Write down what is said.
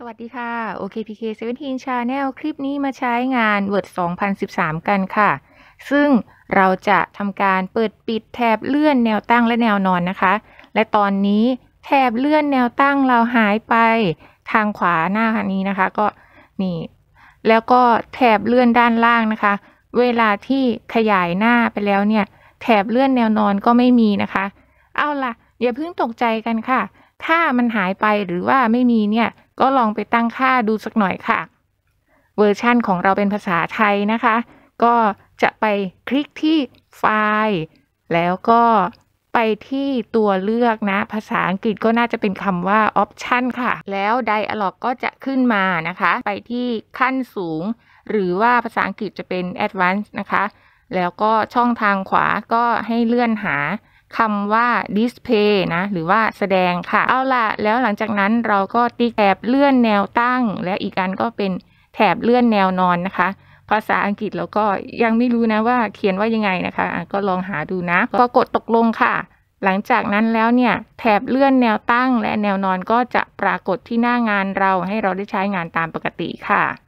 สวัสดีค่ะ OKPK17 Channel คลิปนี้มาใช้งาน Word 2013 กันค่ะ ซึ่งเราจะทำการเปิดปิดแถบเลื่อนแนวตั้งและแนวนอนนะคะ และตอนนี้แถบเลื่อนแนวตั้งเราหายไปทางขวาหน้านี้นะคะก็นี่แล้วก็แถบเลื่อนด้านล่างนะคะ เวลาที่ขยายหน้าไปแล้วเนี่ยแถบเลื่อนแนวนอนก็ไม่มีนะคะเอาล่ะอย่าเพิ่งตกใจกันค่ะถ้ามันหายไปหรือว่าไม่มีเนี่ยก็ลองไปตั้งค่าดูสักหน่อยค่ะเวอร์ชั่นของเราเป็นภาษาไทยนะคะก็จะไปคลิกที่ไฟล์แล้วก็ไปที่ตัวเลือกนะภาษาอังกฤษก็น่าจะเป็นคำว่า option ค่ะแล้ว dialog ก็จะขึ้นมานะคะไปที่ขั้นสูงหรือว่าภาษาอังกฤษจะเป็น advanced นะคะแล้วก็ช่องทางขวาก็ให้เลื่อนหาคำว่า display นะหรือว่าแสดงค่ะเอาล่ะแล้วหลังจากนั้นเราก็ติ๊กแถบเลื่อนแนวตั้งและอีกอันก็เป็นแถบเลื่อนแนวนอนนะคะภาษาอังกฤษเราก็ยังไม่รู้นะว่าเขียนว่ายังไงนะคะก็ลองหาดูนะก็กดตกลงค่ะหลังจากนั้นแล้วเนี่ยแถบเลื่อนแนวตั้งและแนวนอนก็จะปรากฏที่หน้างานเราให้เราได้ใช้งานตามปกติค่ะ